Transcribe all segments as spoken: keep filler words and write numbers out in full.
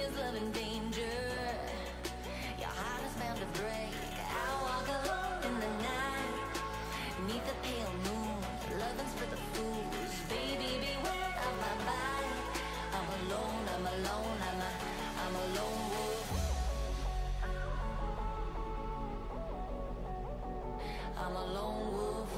is love in danger? Your heart is bound to break. I walk alone in the night, neath the pale moon, loving's for the fools. Baby, beware of my bite. I'm alone, I'm alone, I'm a, I'm a lone wolf. I'm a lone wolf.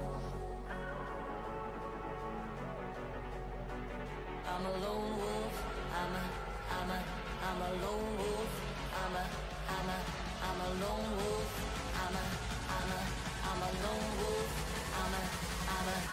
I'm a lone wolf. I'm a, I'm a, I'm a lone wolf. I'm a, I'm a, I'm a lone wolf. I'm a, I'm a, I'm a lone wolf. I'm a, I'm a